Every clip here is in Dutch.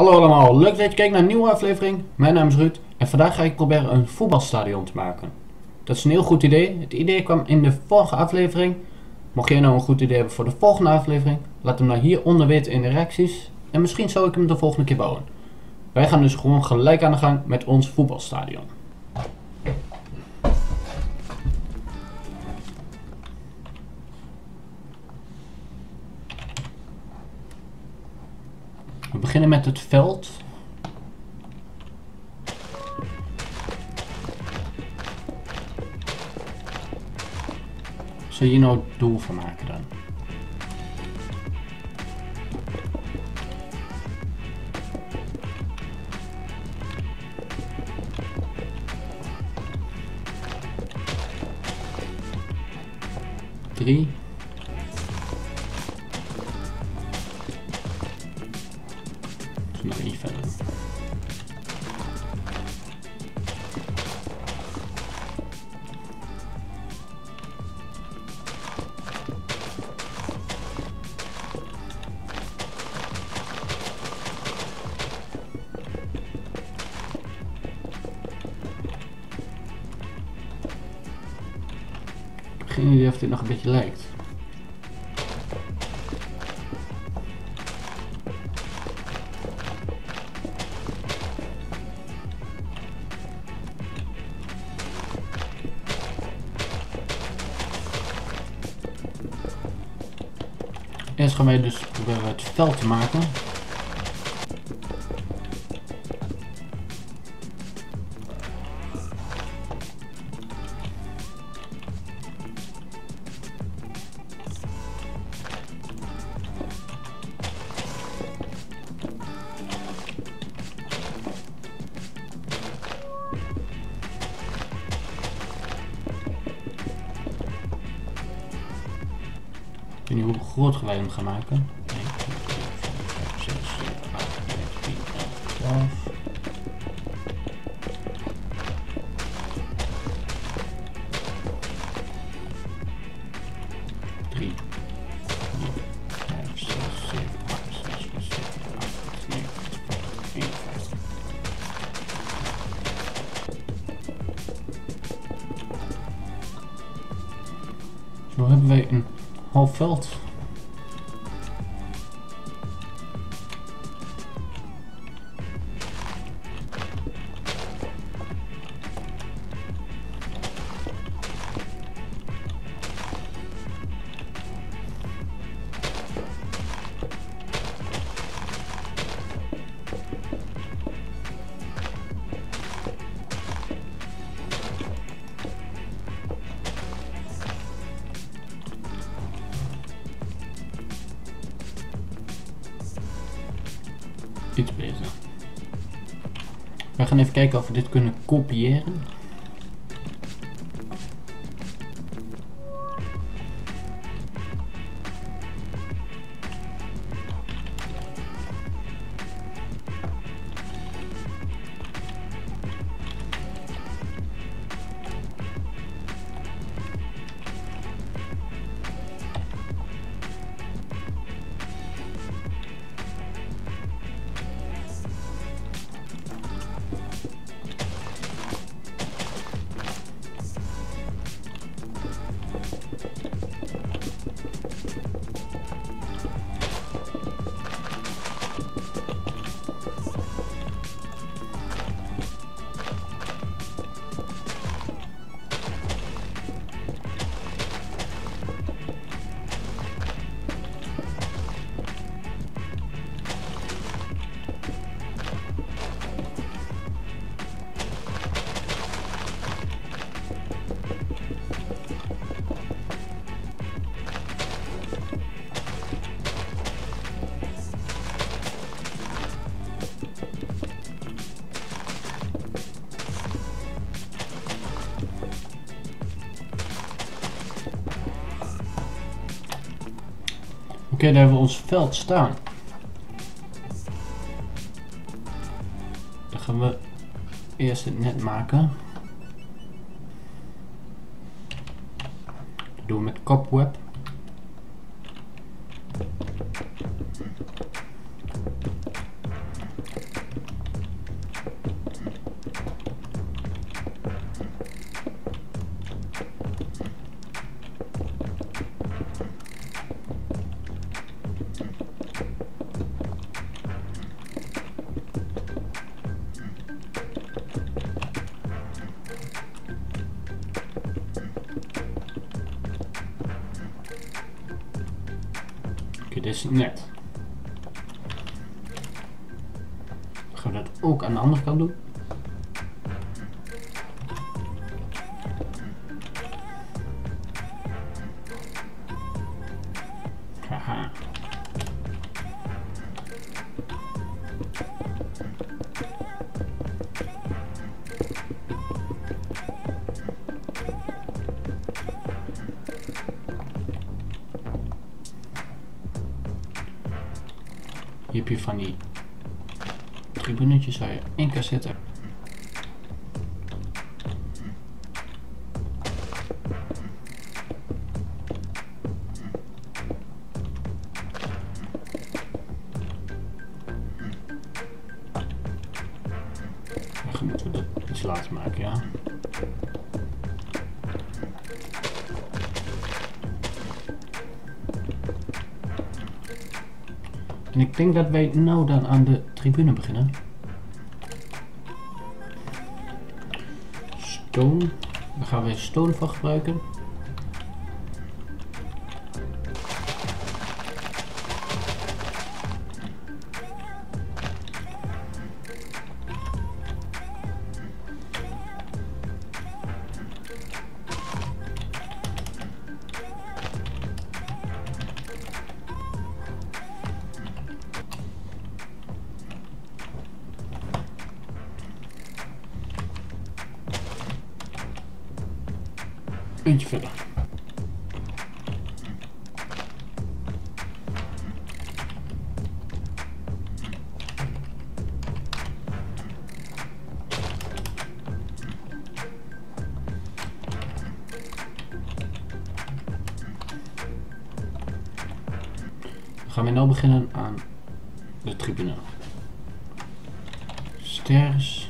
Hallo allemaal, leuk dat je kijkt naar een nieuwe aflevering. Mijn naam is Ruud en vandaag ga ik proberen een voetbalstadion te maken. Dat is een heel goed idee. Het idee kwam in de vorige aflevering. Mocht jij nou een goed idee hebben voor de volgende aflevering, laat hem nou hieronder weten in de reacties. En misschien zou ik hem de volgende keer bouwen. Wij gaan dus gewoon gelijk aan de gang met ons voetbalstadion. We beginnen met het veld. Zal je hier nou het doel van maken dan? Drie. Dus nog één verder. Geen idee of dit nog een beetje lijkt. Eerst gaan wij dus proberen het veld te maken. Ik weet niet hoe groot wij hem gaan maken. 1, 2, 3, 4, 5, 6, 7, 8, 9, 10, 11, 12. Drie, 4, 5, 6, 7, 8, 6, 7, 8, 9, 10, 51. Zo hebben wij een half veld. Iets beter. We gaan even kijken of we dit kunnen kopiëren. Oké, daar hebben we ons veld staan. Dan gaan we eerst het net maken. Dat doen we met cobweb. dit is net. Gaan we dat ook aan de andere kant doen? Haha. Hier heb je van die tribunetjes waar je in kan zitten. Dan moeten we dat iets later maken, ja. En ik denk dat wij nou dan aan de tribune beginnen. Stone. Daar gaan we stone voor gebruiken. Eentje verder. Dan gaan we nu beginnen aan de tribune. Stairs.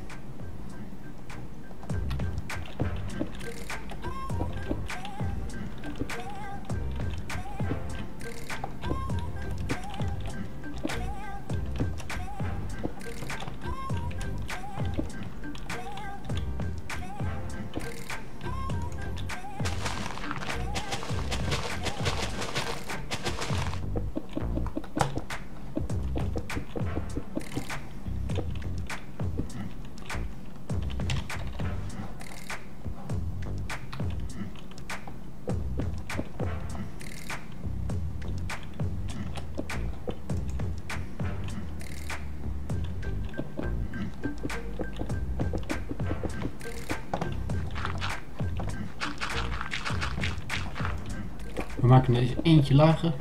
We maken deze eentje lager.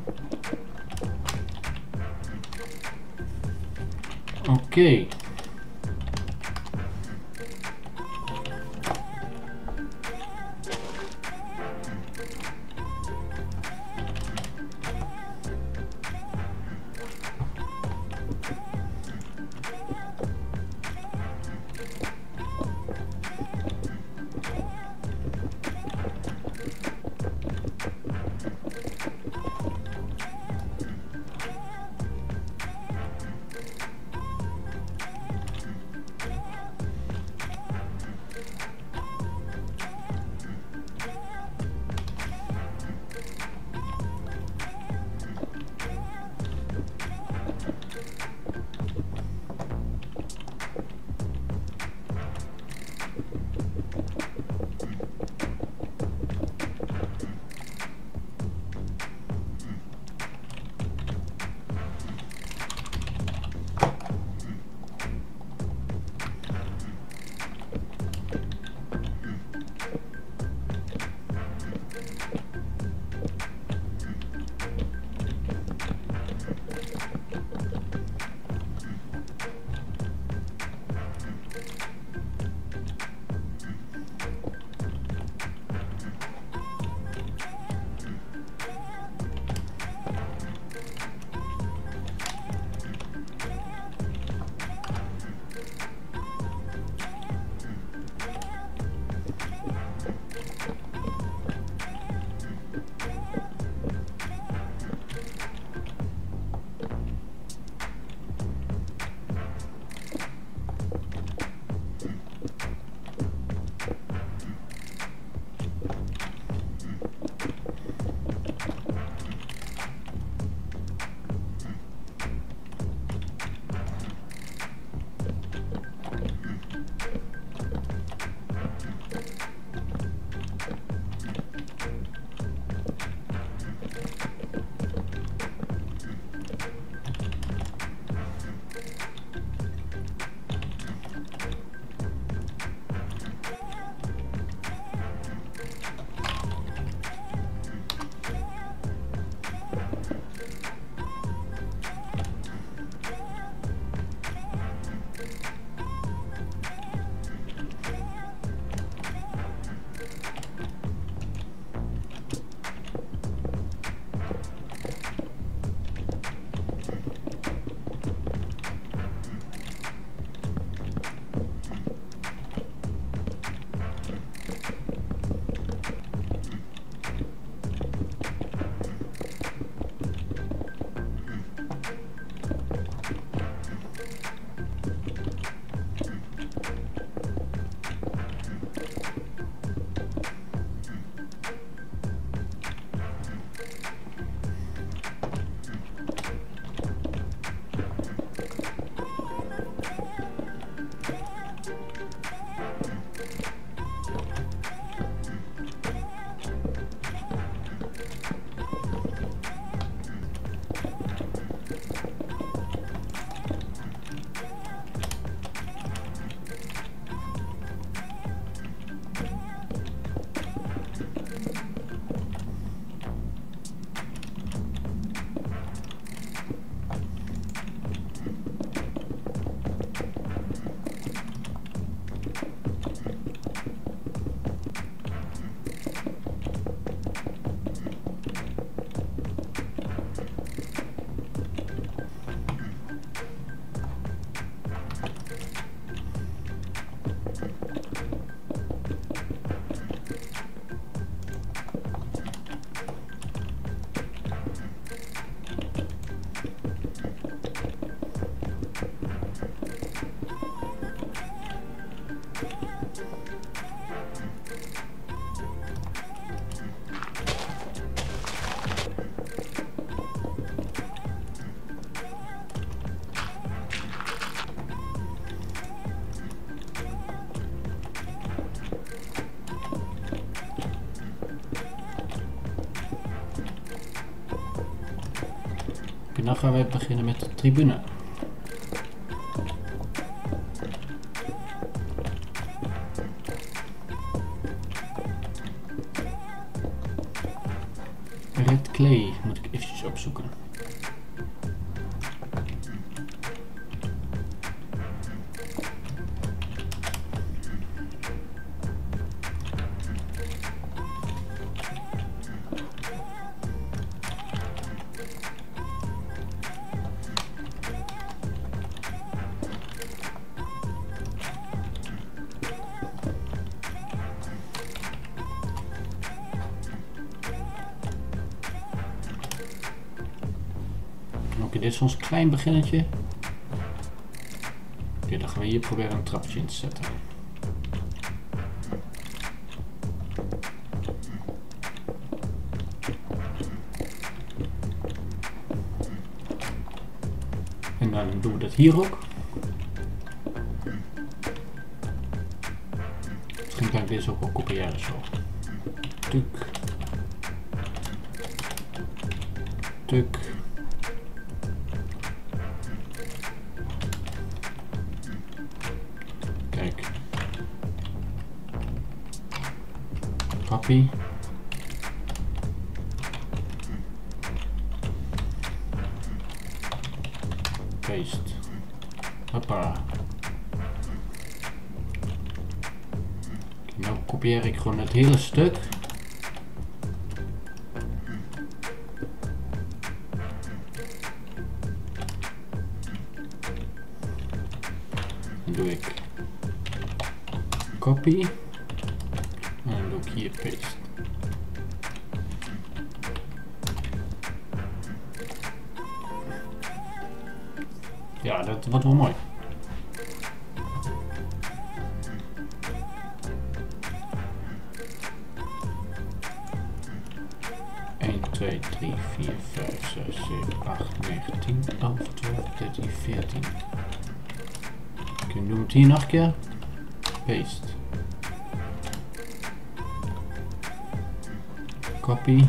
Oké. dan gaan we beginnen met de tribune. Red clay moet ik eventjes opzoeken. Oké, dit is ons klein beginnetje. Oké, dan gaan we hier proberen een trapje in te zetten. En dan doen we dat hier ook. Misschien kan ik deze ook wel kopiëren zo. Tuk. Tuk. Kijk. Copy. Paste. Hoppa. Nou kopieer ik gewoon het hele stuk. Dan doe ik copy. En dan doe ik hier paste. Ja, dat wordt wel mooi. Eén, 2, 3, 4, 5, 6, 7, 8, 9, 10, 11, 12, 13, 14. Oké, doen we het hier nog een keer. Paste. Copy.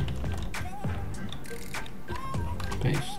Paste.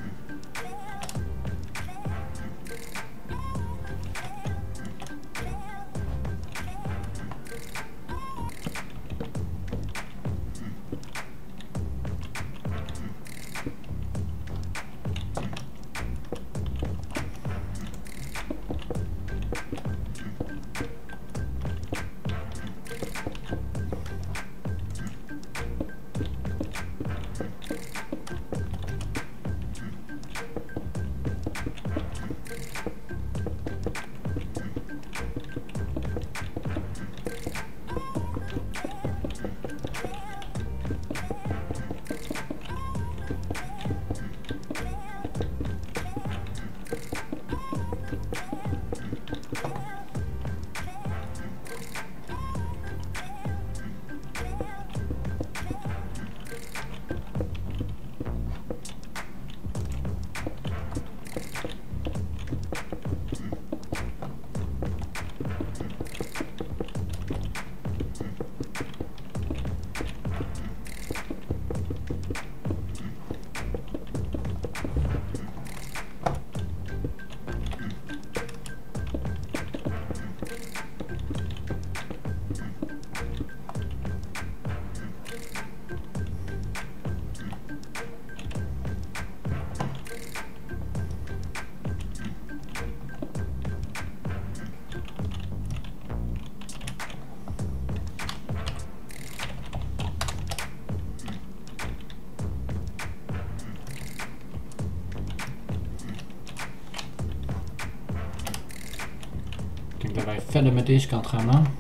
Ik denk dat wij verder met deze kant gaan dan.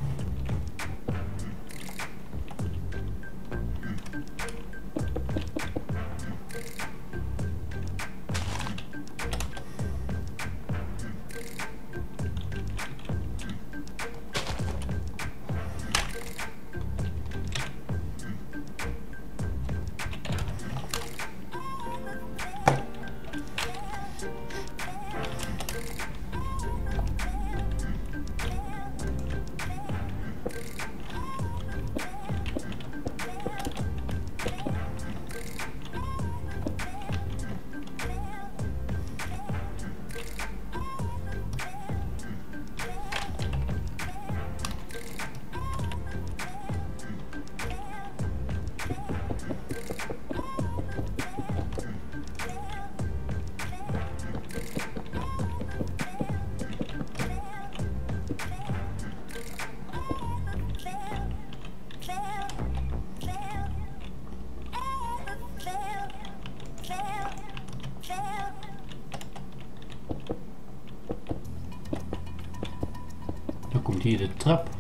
komt hier de trap.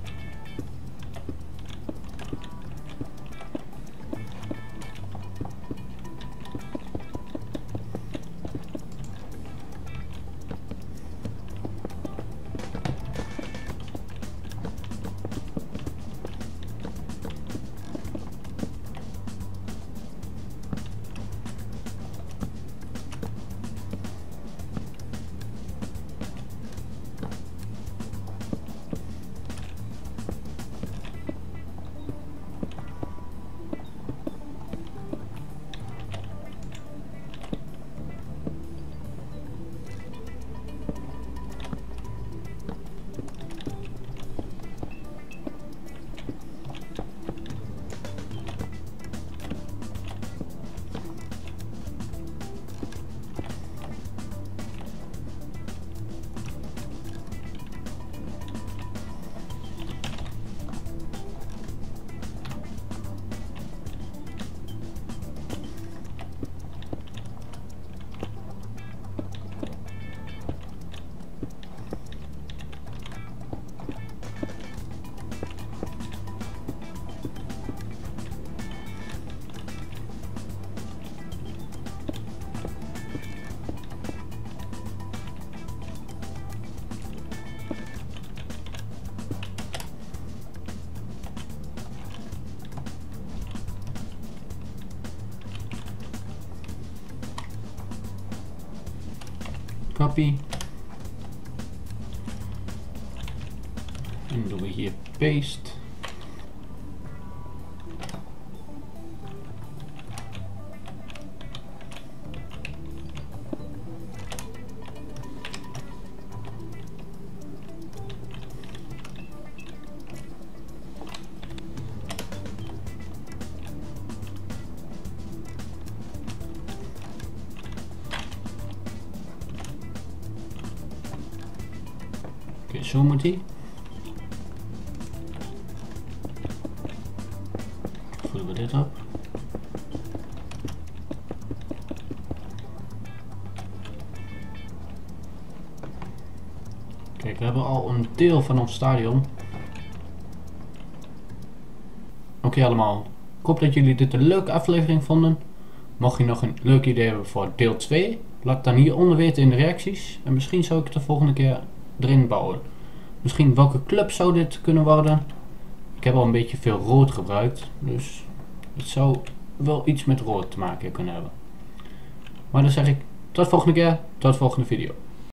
Copy. En doen we hier paste. Oké, zo moet hij. Vullen we dit op. Kijk, we hebben al een deel van ons stadion. Oké allemaal, ik hoop dat jullie dit een leuke aflevering vonden. Mocht je nog een leuk idee hebben voor deel 2, laat het dan hieronder weten in de reacties. En misschien zou ik het de volgende keer erin bouwen. Misschien welke club zou dit kunnen worden? Ik heb al een beetje veel rood gebruikt, dus het zou wel iets met rood te maken kunnen hebben. Maar dan zeg ik tot de volgende keer, tot de volgende video.